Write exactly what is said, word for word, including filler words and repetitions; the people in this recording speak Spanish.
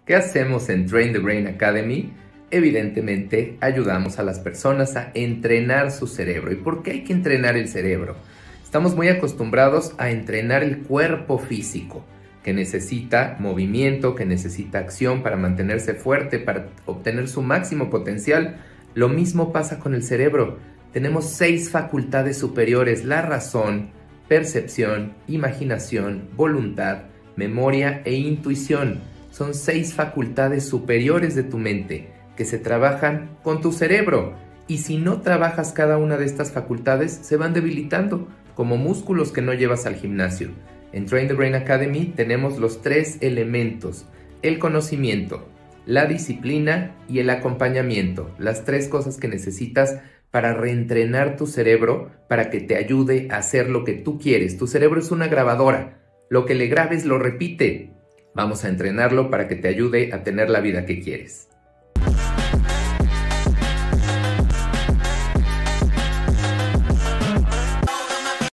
¿Qué hacemos en Train the Brain Academy? Evidentemente, ayudamos a las personas a entrenar su cerebro. ¿Y por qué hay que entrenar el cerebro? Estamos muy acostumbrados a entrenar el cuerpo físico, que necesita movimiento, que necesita acción para mantenerse fuerte, para obtener su máximo potencial. Lo mismo pasa con el cerebro. Tenemos seis facultades superiores: la razón, percepción, imaginación, voluntad, memoria e intuición. Son seis facultades superiores de tu mente que se trabajan con tu cerebro. Y si no trabajas cada una de estas facultades, se van debilitando, como músculos que no llevas al gimnasio. En Train the Brain Academy tenemos los tres elementos: el conocimiento, la disciplina y el acompañamiento. Las tres cosas que necesitas para reentrenar tu cerebro, para que te ayude a hacer lo que tú quieres. Tu cerebro es una grabadora. Lo que le grabes lo repite. Vamos a entrenarlo para que te ayude a tener la vida que quieres.